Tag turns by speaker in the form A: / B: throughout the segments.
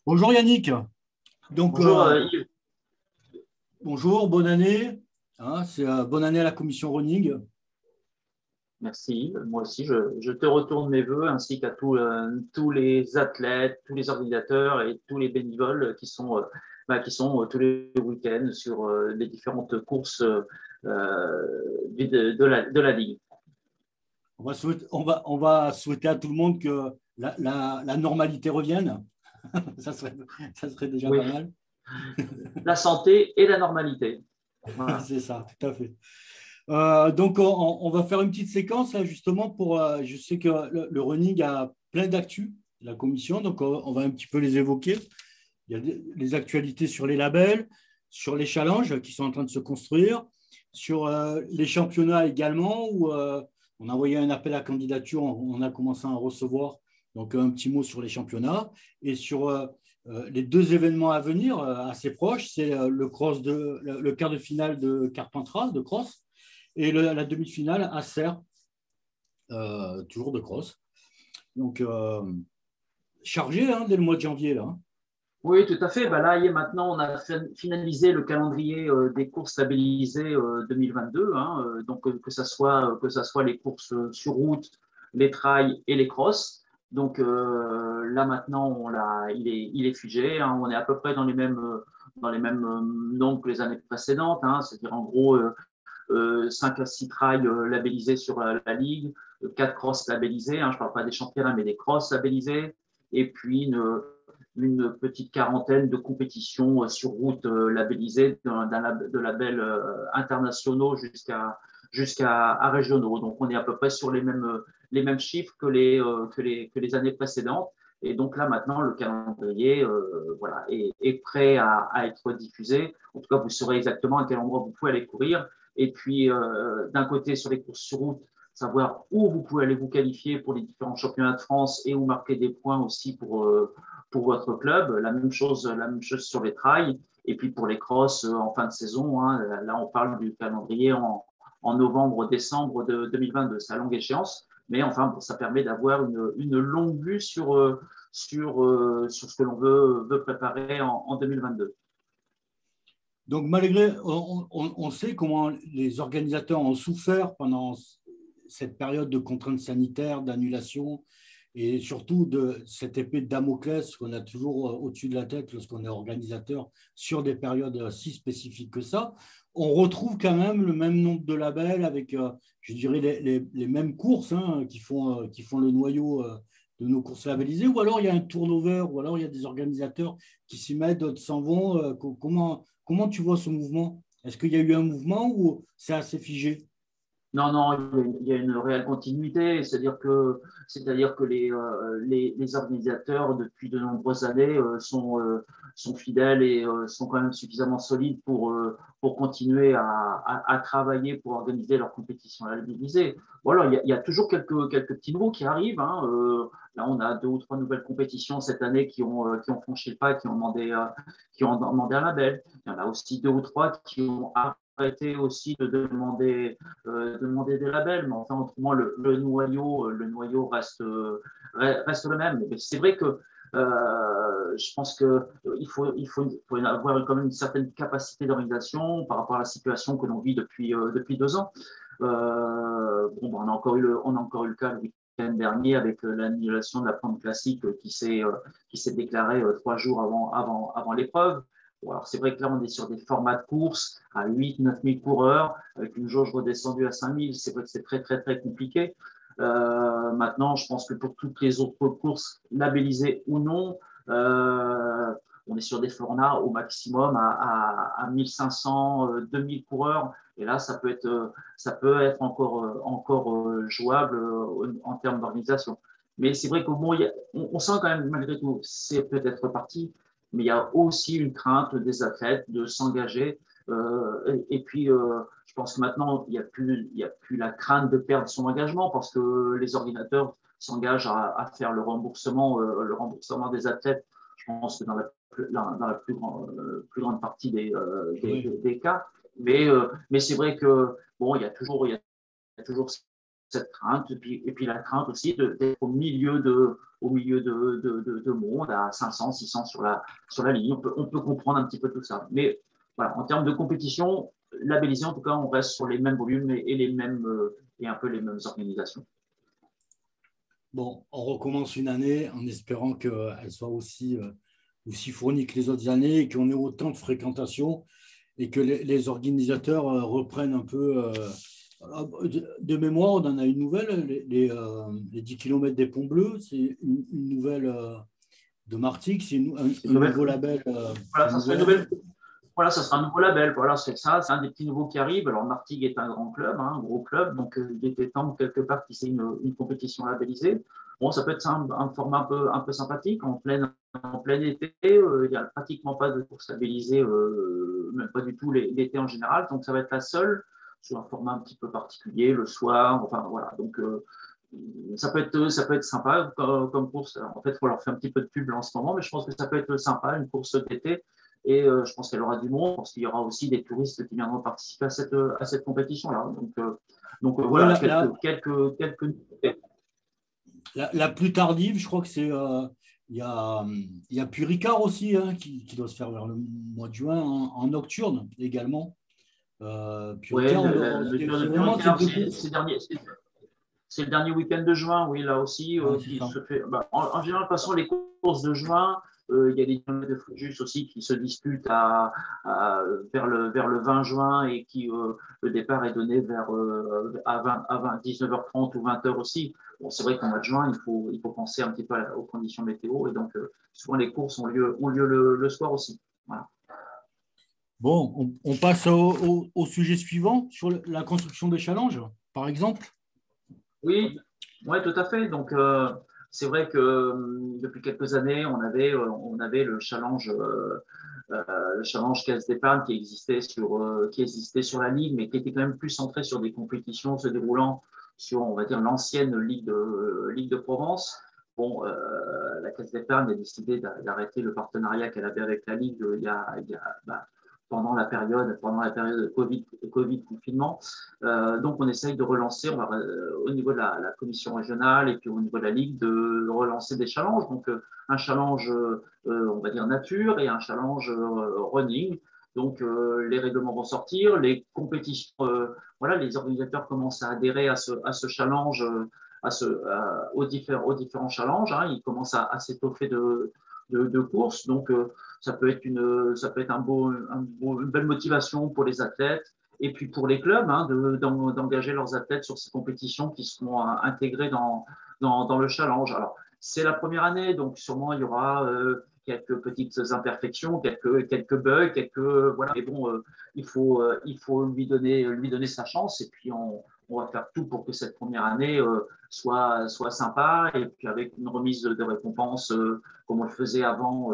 A: Bonjour Yannick. Donc,
B: Bonjour Yves,
A: bonjour, bonne année. Bonne année à la commission running.
B: merci. Moi aussi, je te retourne mes vœux ainsi qu'à tous les athlètes, tous les organisateurs et tous les bénévoles qui sont tous les week-ends sur les différentes courses de la Ligue.
A: On va souhaiter à tout le monde que la normalité revienne. Ça serait, ça serait déjà
B: Oui,
A: pas mal.
B: la santé et la normalité. Voilà.
A: C'est ça, tout à fait. Donc, on va faire une petite séquence là, justement pour. Je sais que le running a plein d'actu, la commission, donc on va un petit peu les évoquer. Il y a les actualités sur les labels, sur les challenges qui sont en train de se construire, sur les championnats également, où on a envoyé un appel à candidature, on a commencé à en recevoir. Donc, un petit mot sur les championnats et sur les deux événements à venir assez proches. C'est le quart de finale de Carpentras, de cross, et la demi-finale à Serres, toujours de cross. Donc, chargé dès le mois de janvier, là.
B: Oui, tout à fait. Bah là, maintenant, on a finalisé le calendrier des courses stabilisées 2022. Donc, que ça soit les courses sur route, les trails et les crosses. Donc, là, maintenant, il est figé. On est à peu près dans les mêmes nombres que les années précédentes. C'est-à-dire, en gros, 5 à 6 trails labellisés sur la Ligue, 4 crosses labellisées. Je ne parle pas des championnats, mais des crosses labellisées. Et puis, une petite quarantaine de compétitions sur route labellisées, de labels internationaux jusqu'à régionaux. Donc, on est à peu près sur les mêmes chiffres que les années précédentes. Et donc là, maintenant, le calendrier voilà, est prêt à être diffusé. En tout cas, vous saurez exactement à quel endroit vous pouvez aller courir. Et puis, d'un côté, sur les courses sur route, savoir où vous pouvez aller vous qualifier pour les différents championnats de France et où marquer des points aussi pour votre club. La même chose sur les trails. Et puis pour les crosses en fin de saison, là on parle du calendrier en novembre-décembre de 2022. C'est à longue échéance, mais enfin bon, ça permet d'avoir une longue vue sur ce que l'on veut préparer en 2022.
A: Donc, malgré, on sait comment les organisateurs ont souffert pendant cette période de contraintes sanitaires, d'annulation, et surtout de cette épée de Damoclès qu'on a toujours au-dessus de la tête lorsqu'on est organisateur sur des périodes si spécifiques que ça. On retrouve quand même le même nombre de labels avec, je dirais, les mêmes courses qui font le noyau de nos courses labellisées, ou alors il y a un turnover, ou alors il y a des organisateurs qui s'y mettent, d'autres s'en vont. Comment tu vois ce mouvement? Est-ce qu'il y a eu un mouvement ou c'est assez figé?
B: Non, non, il y a une réelle continuité, c'est-à-dire que les organisateurs, depuis de nombreuses années, sont fidèles et sont quand même suffisamment solides pour continuer à travailler pour organiser leur compétition labellisée. Voilà, il y a toujours quelques petits nouveaux qui arrivent. Là, on a 2 ou 3 nouvelles compétitions cette année qui ont franchi le pas, qui ont demandé un label. Il y en a aussi 2 ou 3 qui ont arrêté aussi de demander des labels, mais enfin, autrement, le noyau reste le même. Mais c'est vrai que je pense qu'il faut avoir quand même une certaine capacité d'organisation par rapport à la situation que l'on vit depuis 2 ans. Bon, on a encore eu le cas le week-end dernier avec l'annulation de la Planche classique qui s'est déclarée 3 jours avant l'épreuve. Bon, alors c'est vrai que là, on est sur des formats de course à 8 000 9 000 coureurs, avec une jauge redescendue à 5 000. C'est vrai que c'est très, très, très compliqué. Maintenant, je pense que pour toutes les autres courses, labellisées ou non, on est sur des formats au maximum à 1500, 2000 coureurs. Et là, ça peut être encore jouable en termes d'organisation. Mais c'est vrai qu'au bon, on sent quand même, malgré tout, c'est peut-être reparti, mais il y a aussi une crainte des athlètes de s'engager. Et puis, je pense que maintenant, il y a plus la crainte de perdre son engagement parce que les ordinateurs s'engagent à faire le remboursement des athlètes. Je pense que dans la plus grande partie des, euh, des,
A: Oui.
B: des, des cas. Mais c'est vrai que bon, il y a toujours cette crainte, et puis la crainte aussi d'être au milieu de monde à 500, 600 sur la ligne. On peut comprendre un petit peu tout ça. Mais voilà, en termes de compétition, labellisé, en tout cas, on reste sur les mêmes volumes et un peu les mêmes organisations.
A: Bon, on recommence une année en espérant qu'elle soit aussi fournie que les autres années et qu'on ait autant de fréquentation et que les organisateurs reprennent un peu. De mémoire, on en a une nouvelle, les 10 km des Ponts Bleus, c'est une nouvelle de Martigues, c'est un nouveau label.
B: Voilà, ça serait une nouvelle. Voilà, ça sera un nouveau label. Voilà, c'est ça, c'est un des petits nouveaux qui arrive. Alors, Martigues est un grand club, un gros club, donc il était temps quelque part qu'il y ait une compétition labellisée. Bon, ça peut être un format un peu sympathique. En plein été, il n'y a pratiquement pas de course labellisée, même pas du tout l'été en général. Donc, ça va être la seule, sur un format un petit peu particulier, le soir. Enfin, voilà. Donc, ça peut être sympa comme course. En fait, il faut leur faire un petit peu de pub en ce moment, mais je pense que ça peut être sympa, une course d'été. Et je pense qu'elle aura du monde, parce qu'il y aura aussi des touristes qui viendront participer à cette compétition-là. Donc voilà, quelques.
A: La plus tardive, je crois que c'est. Il y a Puricard aussi hein, qui doit se faire vers le mois de juin en nocturne également.
B: Oui,
A: Puricard, c'est vraiment ces deux courses.
B: C'est le dernier week-end de juin, oui, là aussi, qui se fait. Bah, en général, de toute façon, les courses de juin, il y a des kilomètres de Fréjus aussi qui se disputent vers le 20 juin et qui, le départ est donné à 19h30 ou 20h aussi. Bon, c'est vrai qu'en mois de juin, il faut penser un petit peu aux conditions météo et donc souvent les courses ont lieu le soir aussi. Voilà.
A: Bon, on passe au sujet suivant sur la construction des challenges, par exemple.
B: Oui, ouais, tout à fait. Donc, c'est vrai que depuis quelques années, on avait le challenge caisse d'épargne qui existait sur la Ligue, mais qui était quand même plus centré sur des compétitions se déroulant sur, on va dire, l'ancienne Ligue de Provence. Bon, la caisse d'épargne a décidé d'arrêter le partenariat qu'elle avait avec la Ligue pendant la période de Covid confinement. Donc, on essaye de relancer au niveau de la commission régionale et puis au niveau de la Ligue de relancer des challenges. Donc, un challenge, on va dire, nature et un challenge running. Donc, les règlements vont sortir, les compétitions, voilà, les organisateurs commencent à adhérer à ce challenge, aux différents challenges. Hein. Ils commencent à s'étoffer de courses. Donc, ça peut être une belle motivation pour les athlètes et puis pour les clubs hein, d'engager leurs athlètes sur ces compétitions qui seront intégrées dans le challenge. Alors, c'est la première année, donc sûrement il y aura quelques petites imperfections, quelques bugs, voilà. Mais bon, il faut lui donner sa chance et puis on va faire tout pour que cette première année soit sympa et puis avec une remise de récompense comme on le faisait avant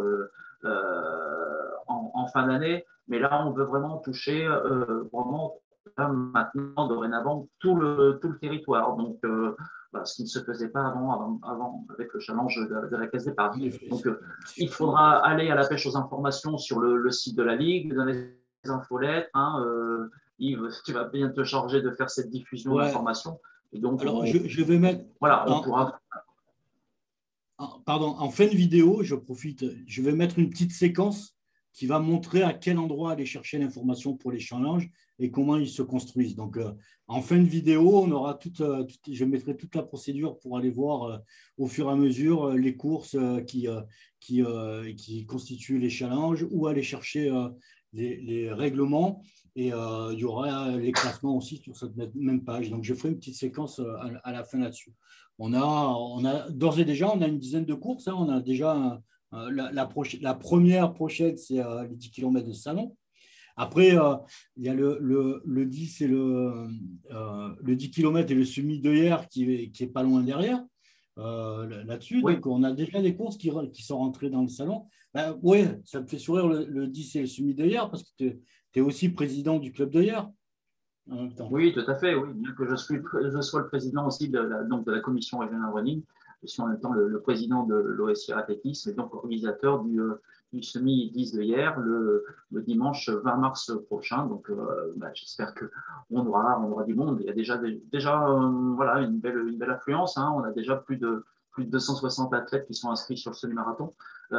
B: en fin d'année. Mais là, on veut vraiment toucher vraiment maintenant, dorénavant, tout le territoire. Donc, voilà, ce qui ne se faisait pas avant avec le challenge de la caisse d'épargne. Donc, il faudra aller à la pêche aux informations sur le site de la Ligue, dans les infolettes. Hein, Yves, tu vas bien te charger de faire cette diffusion d'informations. Et donc,
A: alors, je vais mettre.
B: Voilà, on pourra.
A: Pardon, en fin de vidéo, je vais mettre une petite séquence qui va montrer à quel endroit aller chercher l'information pour les challenges et comment ils se construisent. Donc, en fin de vidéo, on aura je mettrai toute la procédure pour aller voir au fur et à mesure les courses qui constituent les challenges, où aller chercher les règlements. Et il y aura les classements aussi sur cette même page. Donc, je ferai une petite séquence à la fin là-dessus. On a d'ores et déjà, on a une dizaine de courses. Hein. On a déjà la première prochaine, c'est les 10 km de salon. Après, il y a le 10 et le 10 km et le semi de hier qui est pas loin derrière là-dessus. Oui. Donc, on a déjà des courses qui sont rentrées dans le salon. Ben, oui, ça me fait sourire le 10 et le semi de hier parce que tu es aussi président du club de hier.
B: Oui, tout à fait. Oui, bien que je sois le président aussi de la commission régionale running. Je suis en même temps le président de l'OSIR Athlétisme et donc organisateur du semi-10 de hier, le dimanche 20 mars prochain. Donc, j'espère qu'on aura du monde. Il y a déjà voilà, une belle affluence. Hein. On a déjà plus de 260 athlètes qui sont inscrits sur le semi-marathon.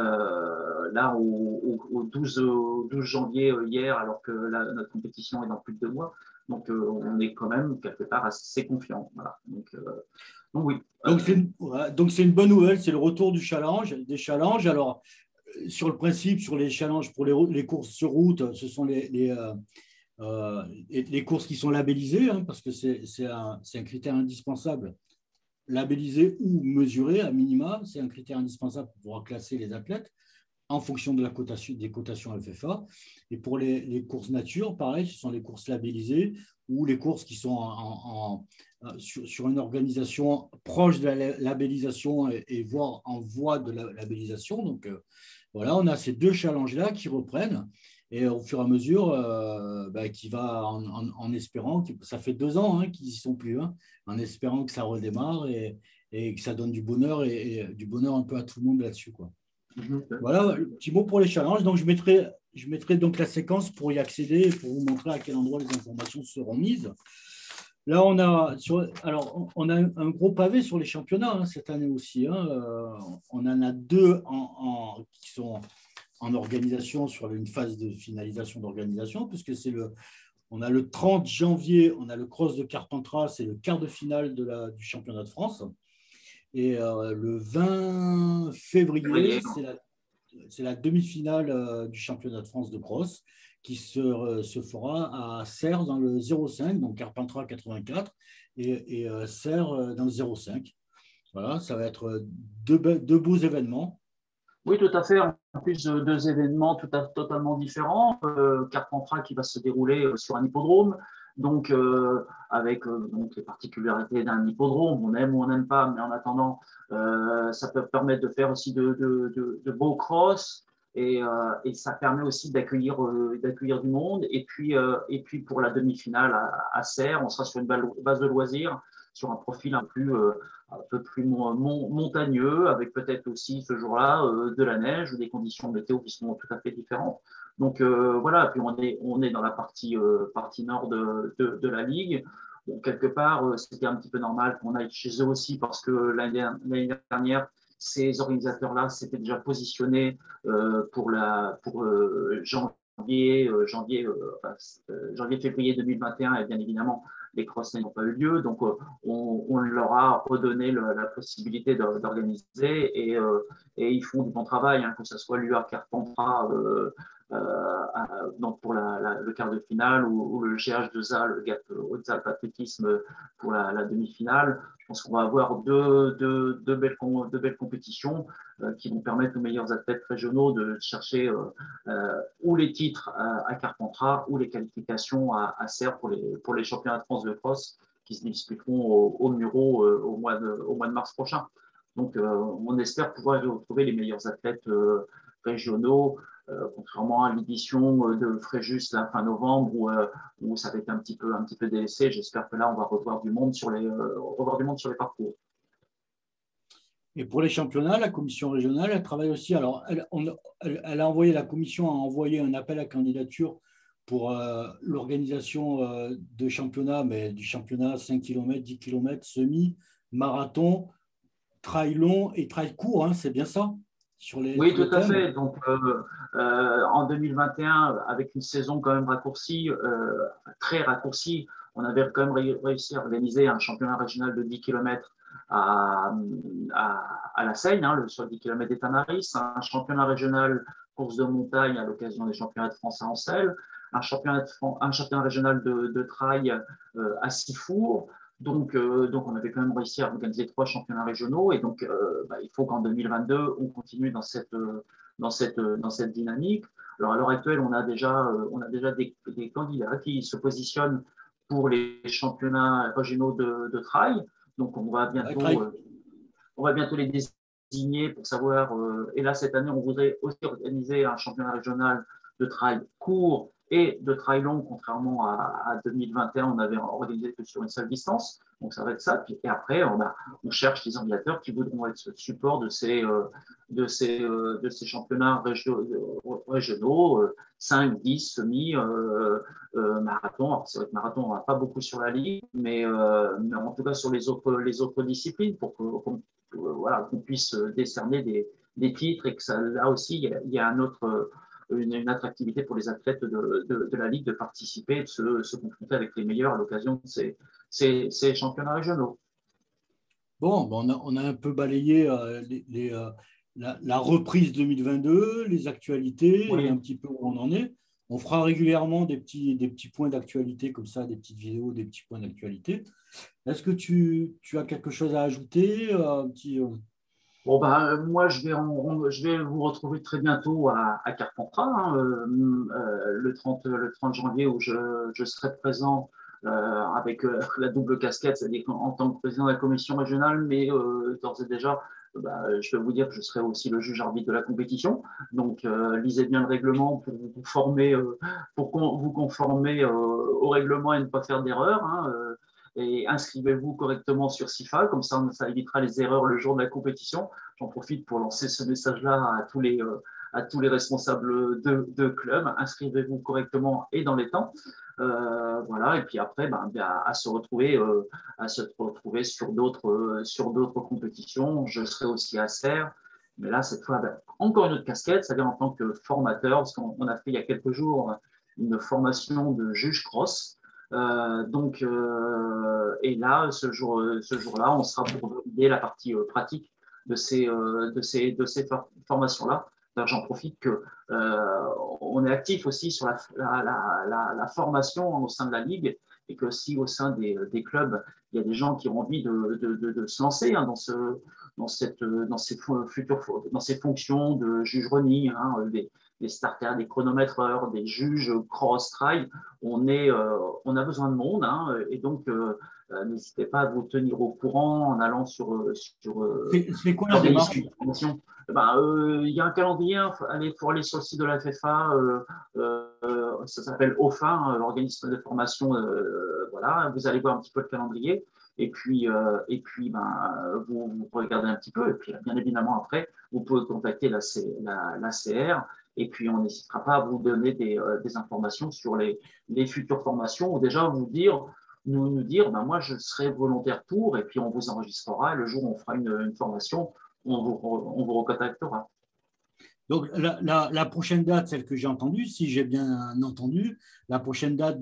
B: Là, au 12 janvier hier, alors que notre compétition est dans plus de 2 mois. Donc, on est quand même quelque part assez confiant. Voilà. Donc oui.
A: Donc, c'est une bonne nouvelle, c'est le retour des challenges. Alors, sur le principe, sur les challenges pour les courses sur route, ce sont les courses qui sont labellisées, hein, parce que c'est un critère indispensable. Labellisé ou mesuré à minima, c'est un critère indispensable pour pouvoir classer les athlètes en fonction de des cotations FFA. Et pour les courses nature, pareil, ce sont les courses labellisées ou les courses qui sont sur une organisation proche de la labellisation et voire en voie de la labellisation. Donc, voilà, on a ces 2 challenges-là qui reprennent et au fur et à mesure, qui va en espérant, ça fait 2 ans hein, qu'ils n'y sont plus, hein, en espérant que ça redémarre et que ça donne du bonheur et du bonheur un peu à tout le monde là-dessus, quoi. Voilà, petit mot pour les challenges. Donc, je mettrai donc la séquence pour y accéder et pour vous montrer à quel endroit les informations seront mises. Là, on a un gros pavé sur les championnats hein, cette année aussi. Hein. On en a 2 qui sont en organisation sur une phase de finalisation d'organisation, puisque on a le 30 janvier, on a le cross de Carpentras, c'est le quart de finale du championnat de France. Et le 20 février, c'est la demi-finale du championnat de France de cross qui se fera à Serres dans le 05, donc Carpentras 84 et Serres dans le 05. Voilà, ça va être 2 beaux événements.
B: Oui, tout à fait. En plus, 2 événements totalement différents. Carpentras qui va se dérouler sur un hippodrome, donc avec donc les particularités d'un hippodrome, on aime ou on n'aime pas, mais en attendant, ça peut permettre de faire aussi de beaux crosses et ça permet aussi d'accueillir du monde. Et puis pour la demi-finale à Serres, on sera sur une base de loisirs, sur un profil un peu plus montagneux, avec peut-être aussi ce jour-là de la neige ou des conditions météo qui sont tout à fait différentes. Donc voilà, puis on est dans la partie nord de la Ligue. Bon, quelque part, c'était un petit peu normal qu'on aille chez eux aussi, parce que l'année dernière, ces organisateurs-là s'étaient déjà positionnés pour janvier-février 2021, et bien évidemment, les crosses n'ont pas eu lieu, donc on leur a redonné la possibilité d'organiser et ils font du bon travail, hein, que ce soit l'UA Carpentras donc pour le quart de finale ou le GH2A, le GAP Hautes-Alpes Athlétisme pour la demi-finale. Je pense qu'on va avoir deux belles compétitions qui vont permettre aux meilleurs athlètes régionaux de chercher ou les titres à Carpentras ou les qualifications à Serres pour les championnats de France de cross qui se disputeront au Muro au mois de mars prochain. Donc, on espère pouvoir y retrouver les meilleurs athlètes régionaux, contrairement à l'édition de Fréjus la fin novembre où ça avait été un petit peu délaissé. J'espère que là, on va revoir du monde sur les parcours.
A: Et pour les championnats, la commission régionale, elle travaille aussi. Alors, la commission a envoyé un appel à candidature pour l'organisation de championnats, mais du championnat 5 km, 10 km, semi, marathon, trail long et trail court, hein, c'est bien ça
B: oui, tout à fait. Donc, en 2021, avec une saison quand même raccourcie, très raccourcie, on avait quand même réussi à organiser un championnat régional de 10 km à la Seine, hein, sur 10 km des Tamaris, un championnat régional course de montagne à l'occasion des championnats de France à Ancel, un championnat régional de trail à Sifour. Donc, on avait quand même réussi à organiser 3 championnats régionaux et donc il faut qu'en 2022, on continue dans cette dynamique. Alors, à l'heure actuelle, on a déjà des candidats qui se positionnent pour les championnats régionaux de trail. Donc, on va bientôt les désigner pour savoir. Et là, cette année, on voudrait aussi organiser un championnat régional de trail court et de trail long, contrairement à 2021, on avait organisé que sur une seule distance. Donc, ça va être ça. Et après, on cherche les organisateurs qui voudront être support de ces championnats régionaux, 5, 10, semi, marathon. Alors, c'est vrai que marathon, on n'a pas beaucoup sur la ligue, mais en tout cas sur les autres disciplines pour voilà, qu'on puisse décerner des titres et que ça, là aussi, il y a une attractivité pour les athlètes de la Ligue de participer, de se confronter avec les meilleurs à l'occasion de ces championnats régionaux.
A: Bon, on a un peu balayé la reprise 2022, les actualités et un
B: Oui.
A: petit peu où on en est. On fera régulièrement des petits points d'actualité comme ça, des petites vidéos, des petits points d'actualité. Est-ce que tu as quelque chose à ajouter, un petit,
B: Bon, moi, je vais vous retrouver très bientôt à Carpentras, hein, le 30 janvier, où je serai présent avec la double casquette, c'est-à-dire en tant que président de la commission régionale, mais d'ores et déjà, je vais vous dire que je serai aussi le juge arbitre de la compétition. Donc, lisez bien le règlement pour vous former, vous conformer au règlement et ne pas faire d'erreur, hein, et inscrivez-vous correctement sur SIFA, comme ça évitera les erreurs le jour de la compétition. J'en profite pour lancer ce message-là à tous les responsables de clubs. Inscrivez-vous correctement et dans les temps. Voilà, et puis après, à se retrouver sur d'autres compétitions. Je serai aussi à Serres, mais là, cette fois, encore une autre casquette, c'est-à-dire en tant que formateur, parce qu'on a fait il y a quelques jours une formation de juge cross. Et là, ce jour-là, on sera pour valider la partie pratique de ces formations-là. J'en profite que on est actif aussi sur la formation au sein de la Ligue et que si au sein des clubs, il y a des gens qui ont envie de se lancer hein, dans ces fonctions de juge Rony, hein, des starters, des chronométreurs, des juges cross-trail, on a besoin de monde hein, et donc n'hésitez pas à vous tenir au courant en allant sur
A: c'est quoi la démarche?
B: l'organisme de formation. Il y a un calendrier, il faut aller sur le site de la FFA, ça s'appelle OFA, hein, l'organisme de formation. Voilà, vous allez voir un petit peu le calendrier. Et puis vous regardez un petit peu. Et puis, bien évidemment, après, vous pouvez contacter la CR. Et puis, on n'hésitera pas à vous donner des informations sur les futures formations ou déjà nous dire, moi, je serai volontaire pour. Et puis, on vous enregistrera. Et le jour où on fera une formation, on vous recontactera.
A: Donc, la prochaine date, celle que j'ai entendue, si j'ai bien entendu, la prochaine date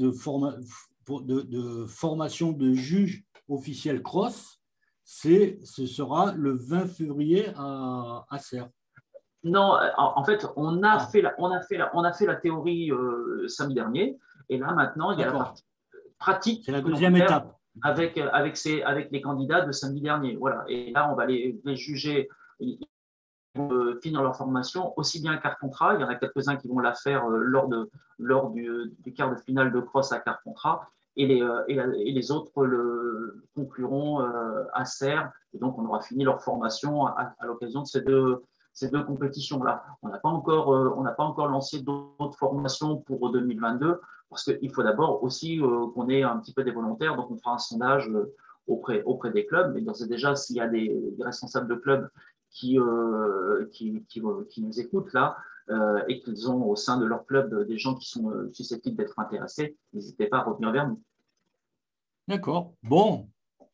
A: de formation de juge officiel cross, ce sera le 20 février à Serres.
B: Non, en fait, on a fait la théorie samedi dernier, et là maintenant, il y a la partie pratique
A: C'est la
B: que l'on va
A: deuxième
B: faire
A: étape.
B: avec les candidats de samedi dernier. Voilà. Et là, on va les juger, ils vont finir leur formation aussi bien à Carpentras. Il y en a quelques-uns qui vont la faire lors du quart de finale de cross à Carpentras. Et les autres le concluront à Serres. Et donc, on aura fini leur formation à l'occasion de ces deux compétitions-là. On n'a pas encore lancé d'autres formations pour 2022 parce qu'il faut d'abord aussi qu'on ait un petit peu des volontaires. Donc, on fera un sondage auprès des clubs. Mais d'ores et déjà, s'il y a des responsables de clubs qui nous écoutent là et qu'ils ont au sein de leur club des gens qui sont susceptibles d'être intéressés, n'hésitez pas à revenir vers nous.
A: D'accord. Bon,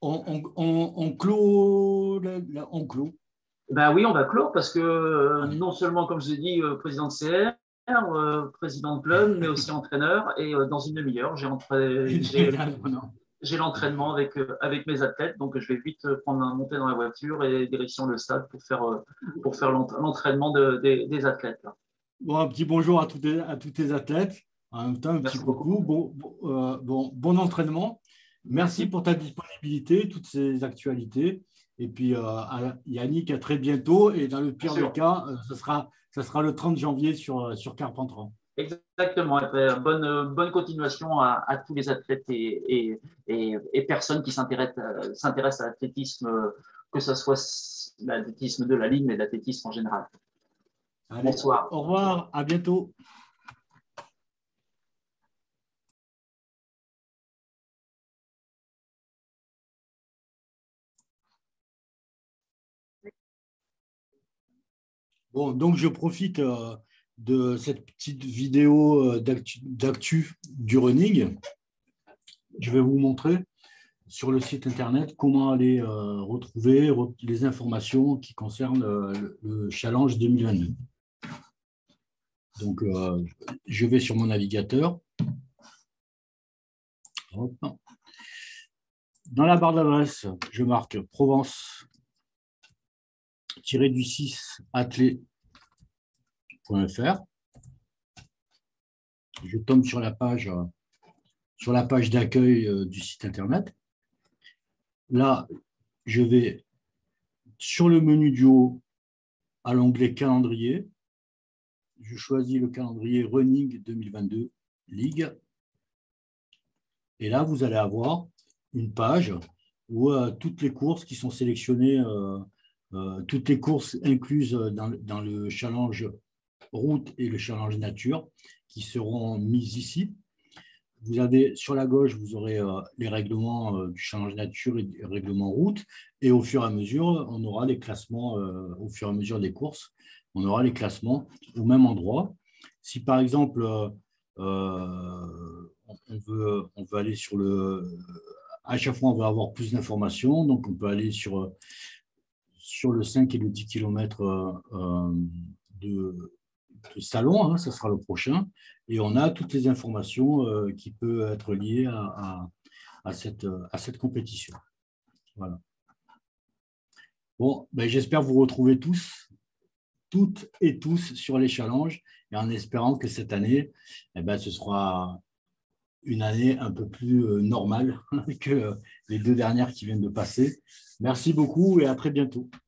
A: on clôt. On clôt.
B: Ben oui, on va clore parce que non seulement, comme je l'ai dit, président de CR, président de club, mais aussi entraîneur. Et dans une demi-heure, j'ai l'entraînement avec mes athlètes. Donc, je vais vite monter dans la voiture et direction le stade pour faire l'entraînement des athlètes. Là.
A: Bon, un petit bonjour à tous tes athlètes. En même temps, un petit
B: Merci
A: coucou.
B: beaucoup.
A: Bon entraînement. Merci
B: Merci.
A: pour ta disponibilité, toutes ces actualités. Et puis, Yannick, à très bientôt. Et dans le
B: Bien
A: pire des
B: sûr.
A: cas, ça sera le 30 janvier sur Carpentras.
B: Exactement. Bonne continuation à tous les athlètes et personnes qui s'intéressent à l'athlétisme, que ce soit l'athlétisme de la ligne, mais l'athlétisme en général.
A: Allez,
B: Bonsoir.
A: au revoir, à bientôt. Bon, donc je profite de cette petite vidéo d'actu du running. Je vais vous montrer sur le site internet comment aller retrouver les informations qui concernent le challenge 2022. Donc, je vais sur mon navigateur. Hop. Dans la barre d'adresse, je marque Provence-du-6 athlé.fr. Je tombe sur la page d'accueil du site internet. Là, je vais sur le menu du haut à l'onglet calendrier. Je choisis le calendrier Running 2022 Ligue. Et là, vous allez avoir une page où toutes les courses qui sont sélectionnées, toutes les courses incluses dans le challenge route et le challenge nature qui seront mises ici. Vous avez sur la gauche, vous aurez les règlements du challenge nature et du règlement route. Et au fur et à mesure, on aura les classements, au fur et à mesure des courses, on aura les classements au même endroit. Si par exemple, on veut aller sur le... À chaque fois, on va avoir plus d'informations. Donc, on peut aller sur le 5 et le 10 km de salon, hein, ça sera le prochain. Et on a toutes les informations qui peuvent être liées à cette compétition. Voilà. Bon, ben, j'espère vous retrouver toutes et tous sur les challenges et en espérant que cette année, eh ben, ce sera une année un peu plus normale que les 2 dernières qui viennent de passer. Merci beaucoup et à très bientôt.